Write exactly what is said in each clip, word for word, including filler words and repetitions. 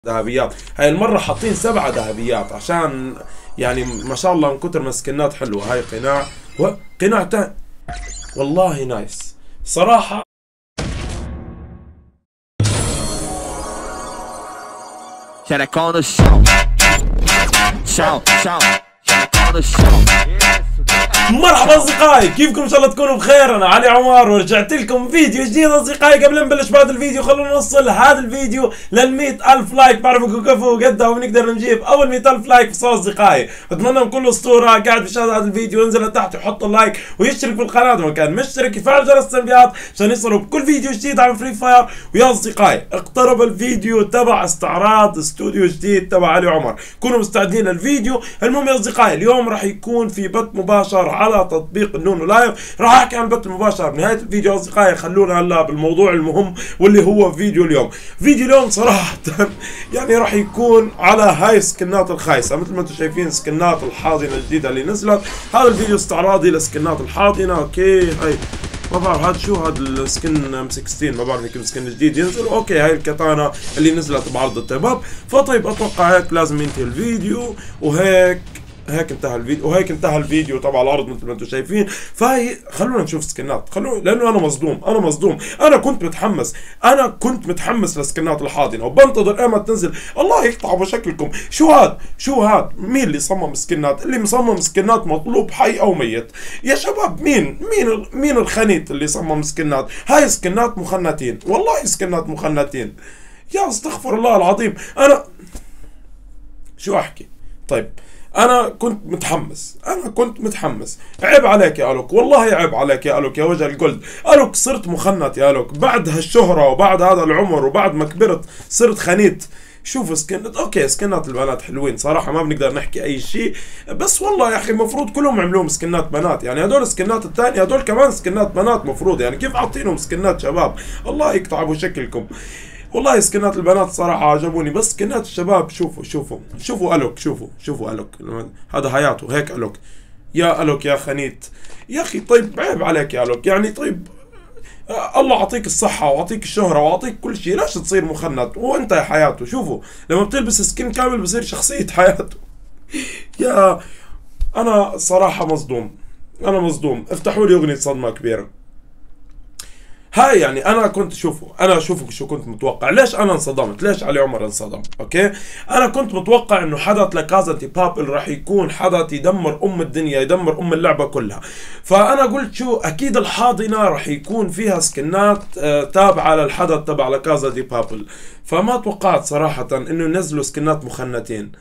ذهبيات. هاي المرة حاطين سبعة ذهبيات عشان يعني ما شاء الله من كتر ما سكنات حلوة. هاي قناع وقناع تاني والله نايس صراحة. مرحبا اصدقائي، كيفكم؟ ان شاء الله تكونوا بخير. انا علي عمر ورجعت لكم فيديو جديد اصدقائي. قبل ما نبلش بهذا الفيديو خلونا نوصل هذا الفيديو لل مئة ألف لايك. بعرفكم كفو قدها وبنقدر نجيب اول مئة ألف لايك في اصدقائي. بتمنى من كل اسطوره قاعد بيشاهد هذا الفيديو ينزل لتحت ويحط اللايك ويشترك في القناه اذا ما كان مشترك، يفعل جرس التنبيهات عشان يصلوا بكل فيديو جديد عن فري فاير. ويا اصدقائي اقترب الفيديو تبع استعراض استوديو جديد تبع علي عمر، كونوا مستعدين للفيديو. المهم يا اصدقائي اليوم راح يكون في بث مباشر على تطبيق النونو لايف. راح احكي عن البث المباشر بنهايه الفيديو اصدقائي. خلونا هلا بالموضوع المهم واللي هو فيديو اليوم. فيديو اليوم صراحه يعني راح يكون على هاي سكنات الخايسه، مثل ما انتم شايفين سكنات الحاضنه الجديده اللي نزلت. هذا الفيديو استعراضي لسكنات الحاضنه. اوكي هاي ما بعرف هذا شو، هذا السكن ام ستة عشر ما بعرف يمكن سكن جديد ينزل. اوكي هاي الكاتانا اللي نزلت بعرض التباب. فطيب اتوقع هيك لازم ينتهي الفيديو، وهيك هيك انتهى الفيديو وهيك انتهى الفيديو تبع العرض مثل ما انتم شايفين. فهي خلونا نشوف سكنات، خلونا لانه انا مصدوم انا مصدوم انا كنت متحمس انا كنت متحمس لسكنات الحاضنه وبنتظر ايمتى تنزل. الله يقطع بشكلكم. شو هاد شو هاد مين اللي صمم سكنات؟ اللي مصمم سكنات مطلوب حي او ميت يا شباب. مين مين مين الخنيت اللي صمم سكنات؟ هاي سكنات مخنتين والله، سكنات مخنتين يا استغفر الله العظيم. انا شو احكي؟ طيب انا كنت متحمس انا كنت متحمس. عيب عليك يا الوك، والله عيب عليك يا الوك يا وجه الجولد. الوك صرت مخنت يا الوك بعد هالشهرة وبعد هذا العمر وبعد ما كبرت صرت خنيت. شوفوا سكنت اوكي سكنات البنات حلوين صراحة، ما بنقدر نحكي اي شيء، بس والله يا اخي المفروض كلهم عملوهم سكنات بنات. يعني هدول سكنات الثانية هدول كمان سكنات بنات مفروض، يعني كيف عاطينهم سكنات شباب؟ الله يقطع ابو شكلكم. والله سكنات البنات صراحة عجبوني، بس سكنات الشباب شوفوا شوفوا شوفوا الوك شوفوا شوفوا الوك هذا حياته هيك الوك. يا الوك يا خنيت يا اخي. طيب عيب عليك يا الوك، يعني طيب الله يعطيك الصحة ويعطيك الشهرة ويعطيك كل شيء، ليش تصير مخنت وانت يا حياته؟ شوفوا لما بتلبس سكن كامل بصير شخصية حياته. يا انا صراحة مصدوم انا مصدوم. افتحوا لي اغنية صدمة كبيرة. هاي يعني انا كنت شوفوا انا شوفوا شو كنت متوقع. ليش انا انصدمت؟ ليش علي عمر انصدم؟ اوكي انا كنت متوقع انه حدث لكازا دي بابل راح يكون حدث يدمر ام الدنيا يدمر ام اللعبه كلها. فانا قلت شو اكيد الحاضنه راح يكون فيها سكنات آه تابعه للحدث تبع لكازا دي بابل. فما توقعت صراحه انه ينزلوا سكنات مخنتين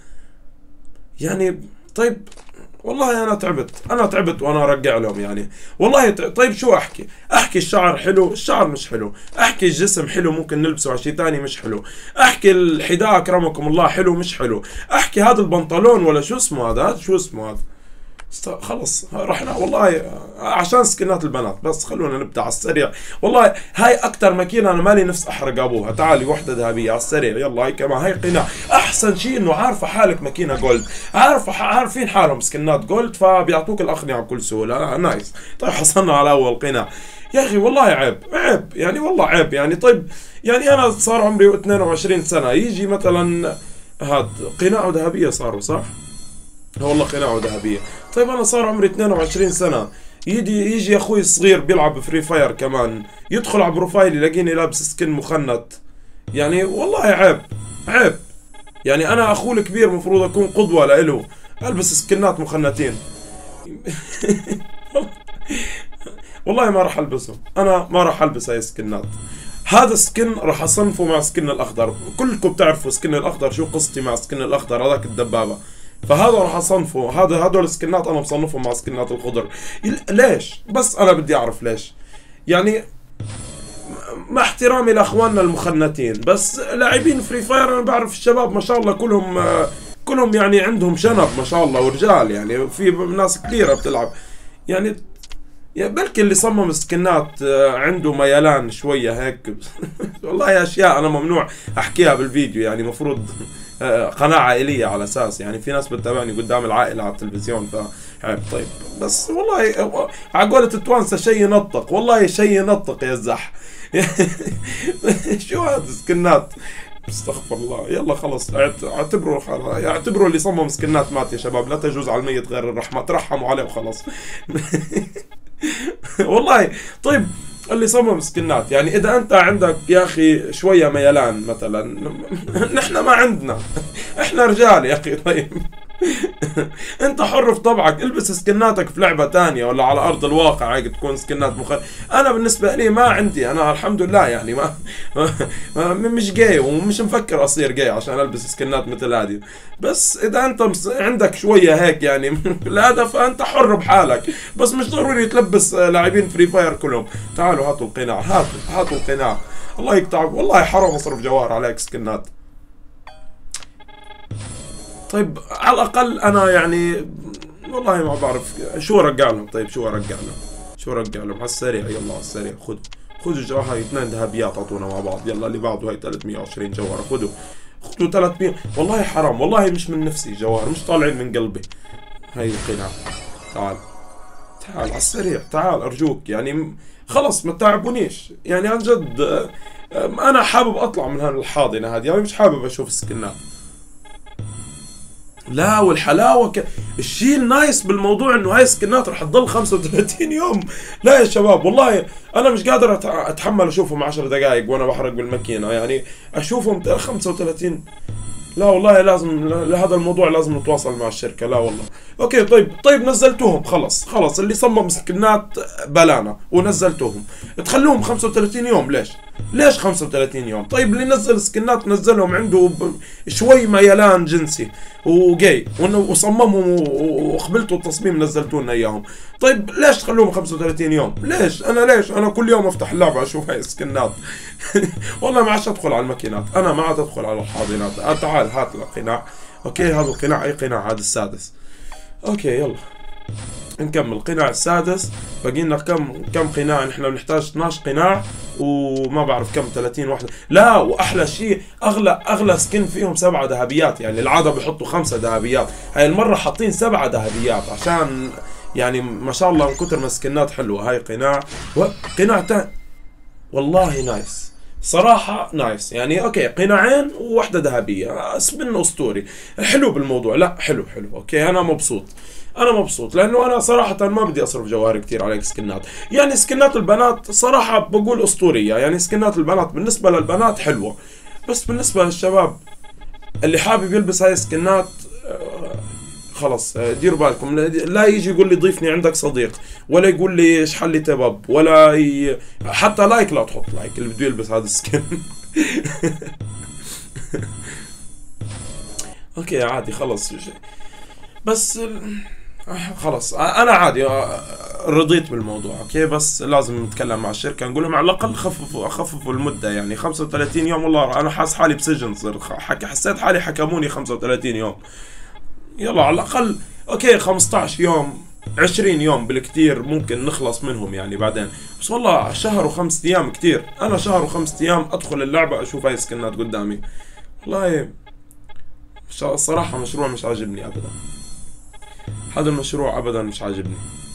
يعني. طيب والله انا تعبت انا تعبت وانا ارجع لهم يعني والله. طيب شو احكي؟ احكي الشعر حلو؟ الشعر مش حلو. احكي الجسم حلو ممكن نلبسه على شيء ثاني مش حلو. احكي الحذاء اكرمكم الله حلو مش حلو. احكي هذا البنطلون ولا شو اسمه هذا هذا شو اسمه هذا خلص رحنا والله عشان سكنات البنات. بس خلونا نبدا على السريع. والله هاي اكثر ماكينه انا مالي نفس احرق ابوها. تعالي وحده ذهبيه على السريع يلا. هاي كمان هاي قناع. احسن شيء انه عارفه حالك ماكينه جولد، عارفه عارفين حالهم سكنات جولد فبيعطوك الاقنعه بكل سهوله. آه نايس. طيب حصلنا على اول قناع يا اخي. والله عيب عيب يعني والله عيب يعني. طيب يعني انا صار عمري اثنين وعشرين سنه يجي مثلا هاد قناعه ذهبيه صاروا صح؟ والله قناعه ذهبيه. طيب انا صار عمري اثنين وعشرين سنه يجي يجي اخوي الصغير بيلعب فري فاير كمان يدخل على بروفايل يلاقيني لابس سكن مخنت. يعني والله عيب عيب يعني. انا اخوه الكبير مفروض اكون قدوه له البس سكنات مخنتين. والله ما راح البسهم، انا ما راح البس هاي سكنات. هذا السكن راح اصنفه مع سكن الاخضر. كلكم بتعرفوا سكن الاخضر شو قصتي مع سكن الاخضر هذاك الدبابه. فهذا راح اصنفه. هذا هذول السكنات انا مصنفهم مع سكنات الخضر. ليش؟ بس انا بدي اعرف ليش. يعني مع احترامي لاخواننا المخنتين بس لاعبين فري فاير انا بعرف الشباب ما شاء الله كلهم كلهم يعني عندهم شنب ما شاء الله ورجال. يعني في ناس كثيره بتلعب يعني. يا بلكي اللي صمم سكنات عنده ميلان شويه هيك. والله اشياء انا ممنوع احكيها بالفيديو يعني. مفروض قناة عائلية على اساس يعني في ناس بتتابعني قدام العائلة على التلفزيون فعيب. طيب بس والله على قولة التوانسة شيء ينطق والله شيء ينطق يا الزح. شو هذا سكنات؟ استغفر الله. يلا خلص اعتبروا اعتبروا اللي صمم سكنات مات يا شباب. لا تجوز على الميت غير الرحمة، ترحموا عليه وخلص. والله طيب اللي صمم سكنات، يعني اذا انت عندك يا اخي شوية ميلان مثلا، نحن ما عندنا، احنا رجال يا اخي. طيب انت حر في طبعك، البس سكناتك في لعبة تانية ولا على ارض الواقع هيك تكون سكنات مخ. انا بالنسبة لي ما عندي، انا الحمد لله يعني ما, ما مش جاي ومش مفكر اصير جاي عشان البس سكنات مثل هذه. بس اذا انت عندك شوية هيك يعني الهدف، فانت حر بحالك، بس مش ضروري تلبس لاعبين فري فاير كلهم. تعالوا هاتوا القناع، هاتوا هاتوا القناع، الله يقطعك والله حرام اصرف جوار عليك سكنات. طيب على الأقل أنا يعني والله ما بعرف شو أرجع لهم. طيب شو أرجع لهم؟ شو أرجع لهم؟ على السريع، يلا على السريع. خذوا خذوا الجوهر، هاي اثنين ذهبيات أعطونا مع بعض. يلا اللي بعده هاي ثلاثمية وعشرين جوهرة، خذوا خذوا ثلاثمية. والله حرام، والله مش من نفسي جوهر، مش طالعين من قلبي. هاي القناع، تعال تعال على السريع، تعال أرجوك يعني خلص ما تعبونيش يعني عن جد. أنا حابب أطلع من هالحاضنة هذه، يعني مش حابب أشوف السكنات. لا والحلاوه ك... الشيء النايس بالموضوع انه هاي السكنات رح تضل خمسة وثلاثين يوم. لا يا شباب والله انا مش قادر أت... اتحمل اشوفهم عشر دقائق وانا بحرق بالماكينه، يعني اشوفهم خمسة وثلاثين. لا والله لازم لهذا الموضوع لازم نتواصل مع الشركه. لا والله اوكي. طيب طيب نزلتوهم خلص خلص، اللي صمم سكنات بلانا ونزلتوهم، تخلوهم خمسة وثلاثين يوم. ليش ليش خمسة وثلاثين يوم؟ طيب اللي نزل سكنات نزلهم عنده شوي ميلان جنسي وجاي وصممهم وقبلتوا التصميم نزلتوا لنا اياهم. طيب ليش تخلوهم خمسة وثلاثين يوم؟ ليش انا ليش انا كل يوم افتح اللعبه اشوف هاي السكنات. والله ما عادش ادخل على الماكينات، انا ما عاد ادخل على الحاضنات. آه تعال هات القناع. اوكي هذا القناع، اي قناع؟ هذا السادس. اوكي يلا نكمل. القناع السادس باقي لنا كم كم قناع؟ نحن بنحتاج اثناشر قناع وما بعرف كم، ثلاثين وحده. لا واحلى شيء اغلى اغلى سكن فيهم سبعه ذهبيات، يعني العاده بيحطوا خمسه ذهبيات، هاي المره حاطين سبعه ذهبيات عشان يعني ما شاء الله من كثر ما سكنات حلوه. هاي قناع وقناع ثاني والله نايس صراحة نايس، يعني اوكي قناعين وواحدة ذهبية، سبن اسطوري حلو بالموضوع. لا حلو حلو اوكي انا مبسوط، انا مبسوط لانه انا صراحة ما بدي اصرف جوهر كثير عليك سكنات. يعني سكنات البنات صراحة بقول اسطورية، يعني سكنات البنات بالنسبة للبنات حلوة، بس بالنسبة للشباب اللي حابب يلبس هاي السكنات خلص ديروا بالكم. لا يجي يقول لي ضيفني عندك صديق، ولا يقول لي اشحال لي تباب، ولا ي... حتى لايك لا تحط لايك اللي بده يلبس هذا السكن. اوكي عادي خلص، بس خلص انا عادي رضيت بالموضوع اوكي. بس لازم نتكلم مع الشركه نقول لهم على الاقل خففوا خففوا المده، يعني خمسة وثلاثين يوم. والله انا حاس حالي بسجن، صرت حكي حسيت حالي حكموني خمسة وثلاثين يوم. يلا على الأقل أوكي خمسة عشر يوم عشرين يوم بالكتير ممكن نخلص منهم يعني بعدين. بس والله شهر وخمسة أيام كتير، أنا شهر وخمسة أيام أدخل اللعبة أشوف هاي السكنات قدامي. والله الصراحة مشروع مش عاجبني أبدا، هذا المشروع أبدا مش عاجبني.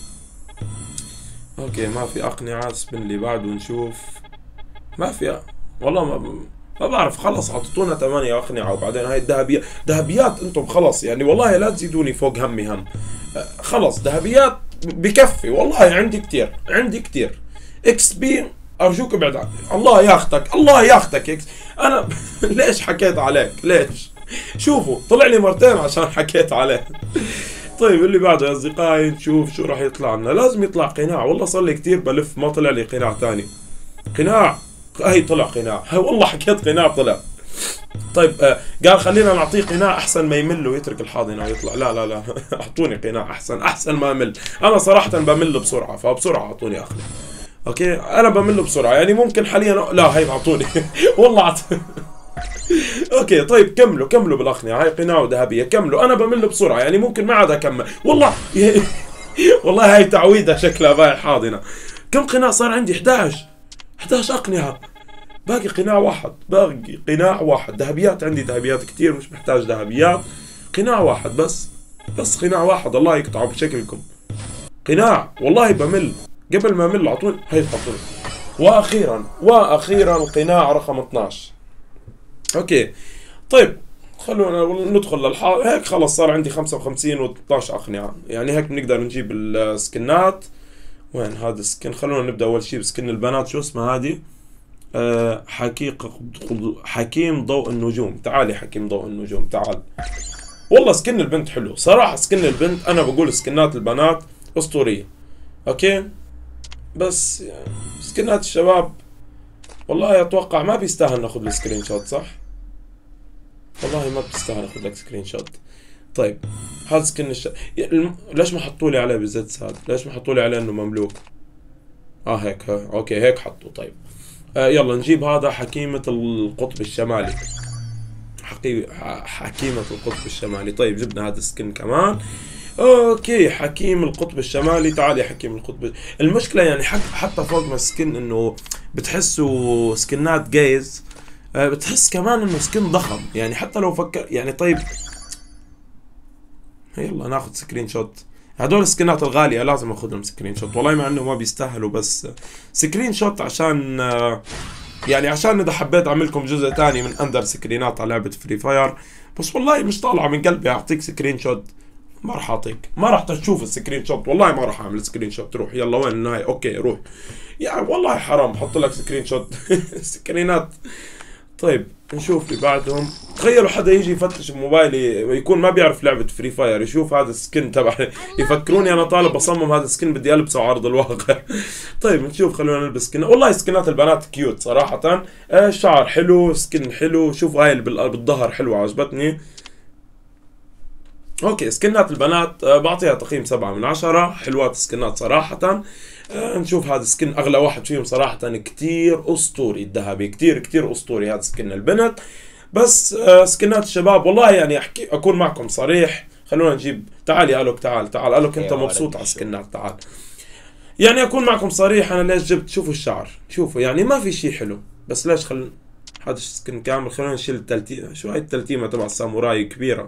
أوكي ما في أقنعة، سبن اللي بعده نشوف. ما في والله ما ما بعرف، خلص عطونا ثمانية أقنعة وبعدين هاي الذهبيات. ذهبيات انتم خلص يعني والله لا تزيدوني فوق همي هم. خلص ذهبيات بكفي، والله عندي كتير عندي كتير. اكس بي ارجوك ابعد عني، الله ياخذك الله ياخذك اكس. انا ليش حكيت عليك؟ ليش؟ شوفوا طلع لي مرتين عشان حكيت عليه. طيب اللي بعده يا اصدقائي نشوف شو راح يطلع لنا. لازم يطلع قناع، والله صار لي كتير بلف ما طلع لي قناع ثاني. قناع هي طلع قناع، هي والله حكيت قناع طلع. طيب آه قال خلينا نعطيه قناع احسن ما يمل ويترك الحاضنه ويطلع. لا لا لا اعطوني قناع احسن احسن ما امل. انا صراحه بمل بسرعه، فبسرعه اعطوني اقنعه. اوكي انا بمل بسرعه، يعني ممكن حاليا لا هي اعطوني. والله اعطوني. اوكي طيب كملوا كملوا بالاقنعه، هاي قناع وذهبيه كملوا. انا بمل بسرعه يعني ممكن ما عاد اكمل والله. والله هاي تعويضه شكلها باي الحاضنه. كم قناع صار عندي؟ احد عشر احد عشر أقنعة، باقي قناع واحد، باقي قناع واحد. ذهبيات عندي ذهبيات كتير مش محتاج ذهبيات. قناع واحد بس، بس قناع واحد الله يقطعه بشكلكم. قناع والله بمل، قبل ما امل اعطوني هي حطوني. واخيرا واخيرا القناع رقم اثناشر. اوكي طيب خلونا ندخل للحال. هيك خلص صار عندي خمسة وخمسين و اثناشر اقنعة، يعني هيك بنقدر نجيب السكنات. وين هذا السكن؟ خلونا نبدا اول شيء بسكن البنات. شو اسمها هذه؟ أه حقيقة حكيم ضوء النجوم. تعالي حكيم ضوء النجوم تعال. والله سكن البنت حلو صراحة. سكن البنت انا بقول سكنات البنات اسطورية. اوكي بس يعني سكنات الشباب والله اتوقع ما بيستاهل ناخذ له سكرين شوت، صح؟ والله ما بتستاهل اخذ لك سكرين شوت. طيب هذا سكن الش... ليش ما حطوا لي عليه بالزيت هذا؟ ليش ما حطوا لي عليه انه مملوك؟ اه هيك ها. اوكي هيك حطوا. طيب آه يلا نجيب هذا حكيمة القطب الشمالي. حقي... حكيمة القطب الشمالي. طيب جبنا هذا السكن كمان. اوكي حكيم القطب الشمالي. تعال يا حكيم القطب. المشكلة يعني حتى فوق ما السكن انه بتحسوا سكنات جايز، بتحس كمان انه سكن ضخم يعني حتى لو فكر يعني. طيب يلا ناخذ سكرين شوت. هدول السكنات الغالية لازم اخذهم سكرين شوت والله، مع انه ما بيستاهلوا بس سكرين شوت عشان يعني عشان اذا حبيت اعملكم جزء ثاني من اندر سكرينات على لعبة فري فاير. بس والله مش طالعة من قلبي اعطيك سكرين شوت. ما راح اعطيك، ما راح تشوف السكرين شوت والله، ما راح اعمل سكرين شوت. روح يلا وين النهاية؟ اوكي روح يعني والله حرام احط لك سكرين شوت. سكرينات. طيب نشوف اللي بعدهم. تخيلوا حدا يجي يفتش بموبايلي ويكون ما بيعرف لعبة فري فاير، يشوف هذا السكن تبع يفكروني انا طالب اصمم هذا السكن بدي البسه على ارض الواقع. طيب نشوف خلونا نلبس سكن. والله سكنات البنات كيوت صراحة. آه شعر حلو، سكن حلو. شوف هاي بالظهر حلوة عجبتني. اوكي سكنات البنات آه بعطيها تقييم سبعة من عشرة. حلوات السكنات صراحة. آه نشوف هذا السكن اغلى واحد فيهم صراحة كتير اسطوري، الذهبي كتير كتير اسطوري هذا سكن البنت. بس آه سكنات الشباب والله يعني احكي اكون معكم صريح. خلونا نجيب. تعال يا الوك تعال تعال الوك انت مبسوط على السكنات تعال. يعني اكون معكم صريح انا ليش جبت. شوفوا الشعر شوفوا يعني ما في شيء حلو بس ليش خل هذا السكن كامل. خلونا نشيل التلتيمة. شو هاي التلتيمة تبع الساموراي كبيرة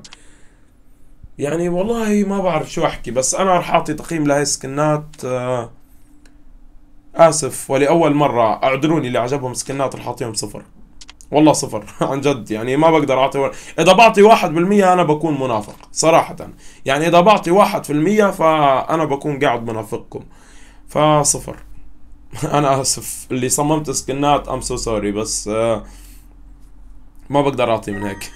يعني والله ما بعرف شو احكي. بس انا راح اعطي تقييم لهي السكنات آه اسف ولأول مرة اعذروني اللي عجبهم سكنات راح اعطيهم صفر. والله صفر عن جد يعني ما بقدر اعطي و... اذا بعطي واحد بالمية انا بكون منافق صراحة. يعني اذا بعطي واحد في المية فانا بكون قاعد منافقكم. فصفر. انا اسف اللي صممت سكنات ام سو سوري بس آه ما بقدر اعطي من هيك.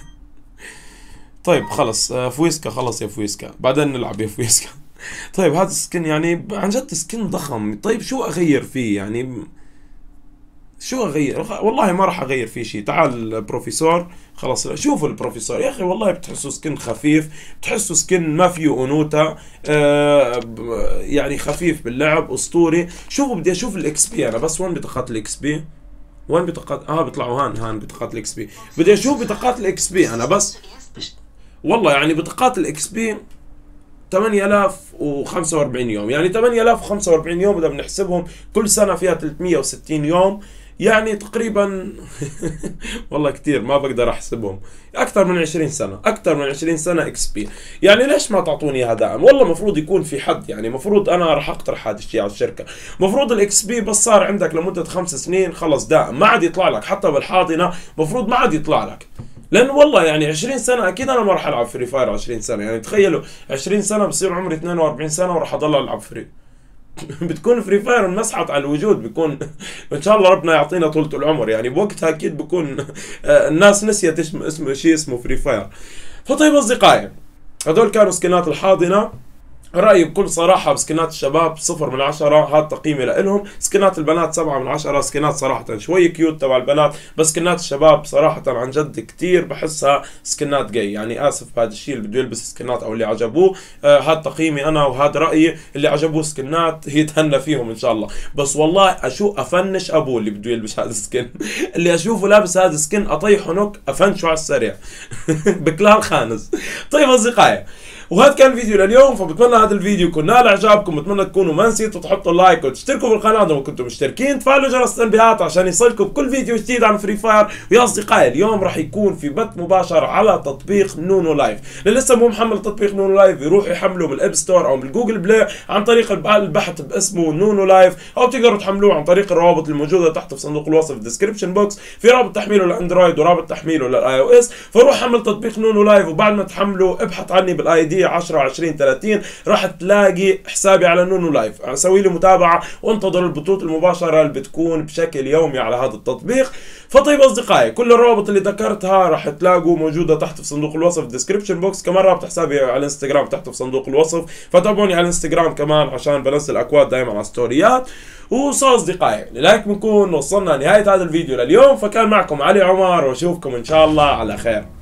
طيب خلص آه فويسكا. خلص يا فويسكا بعدين نلعب يا فويسكا. طيب هذا السكن يعني عن جد سكن ضخم. طيب شو اغير فيه يعني؟ شو اغير؟ والله ما راح اغير فيه شيء. تعال بروفيسور. خلص شوفوا البروفيسور يا اخي والله بتحسوا سكن خفيف، بتحسوا سكن ما فيه انوثه آه يعني خفيف باللعب اسطوري. شوفوا بدي اشوف الاكس بي انا بس. وين بطاقات الاكس بي؟ وين بطاقات اه بيطلعوا هان هان بطاقات الاكس بي. بدي اشوف بطاقات الاكس بي انا بس. والله يعني بطاقات الاكس بي ثمانية آلاف وخمسة وأربعين يوم. يعني ثمانية آلاف وخمسة وأربعين يوم اذا بنحسبهم كل سنه فيها ثلاثمية وستين يوم يعني تقريبا والله كتير ما بقدر احسبهم. اكثر من عشرين سنه اكثر من عشرين سنه اكس بي. يعني ليش ما تعطوني اياها دائم؟ والله مفروض يكون في حد يعني مفروض انا راح اقترح هذا الشيء على الشركه. مفروض الاكس بي بس صار عندك لمده خمس سنين خلص دائم ما عاد يطلع لك. حتى بالحاضنه مفروض ما عاد يطلع لك. لان والله يعني عشرين سنه اكيد انا ما راح العب فري فاير عشرين سنه. يعني تخيلوا عشرين سنه بصير عمري اثنين وأربعين سنه وراح اضل العب فري. بتكون فري فاير مسحت على الوجود. بيكون ان شاء الله ربنا يعطينا طولة العمر يعني بوقتها اكيد بكون الناس نسيت اسمه اسمه شيء اسمه فري فاير. فطيب اصدقائي هذول كانوا سكنات الحاضنه. رأيي بكل صراحة بسكنات الشباب صفر من عشرة. هذا تقييمي لإلهم. سكنات البنات سبعة من عشرة. سكنات صراحة شوي كيوت تبع البنات. بس سكنات الشباب صراحة عن جد كتير بحسها سكنات جاي. يعني آسف بهذا الشيء اللي بده يلبس سكنات أو اللي عجبوه آه هذا تقييمي أنا وهذا رأيي. اللي عجبوه سكنات يتهنى فيهم إن شاء الله. بس والله أشوف أفنش أبوه اللي بده يلبس هذا السكن. اللي أشوفه لابس هذا السكن أطيحه نوك أفنشه على السريع. بكلام خانز. طيب أصدقائي وهذا كان الفيديو لليوم، فبتمنى هذا الفيديو يكون نال اعجابكم، بتمنى تكونوا ما نسيتوا تحطوا لايك وتشتركوا بالقناه اذا ما كنتم مشتركين، تفعلوا جرس التنبيهات عشان يصلكم بكل فيديو جديد عن فري فاير. ويا اصدقائي اليوم راح يكون في بث مباشر على تطبيق نونو لايف، اللي لسه مو محمل تطبيق نونو لايف يروح يحمله بالاب ستور او بالجوجل بلاي عن طريق البحث باسمه نونو لايف، او تقدروا تحملوه عن طريق الروابط الموجوده تحت في صندوق الوصف الديسكربشن بوكس، في رابط تحميله للاندرويد ورابط تحميله للاي او اس. فروح حمل تطبيق نونو لايف، وبعد ما تحمله ابحث عني بالاي دي عشرة عشرين ثلاثين، راح تلاقي حسابي على نونو لايف، سوي لي متابعه وانتظروا البثوث المباشره اللي بتكون بشكل يومي على هذا التطبيق. فطيب اصدقائي كل الروابط اللي ذكرتها راح تلاقوا موجوده تحت في صندوق الوصف الديسكربشن بوكس، كمان رابط حسابي على الانستغرام تحت في صندوق الوصف، فتابعوني على الانستغرام كمان عشان بنزل اكواد دائما على ستوريات. وصار اصدقائي لذلك بنكون وصلنا نهايه هذا الفيديو لليوم، فكان معكم علي عمر واشوفكم ان شاء الله على خير.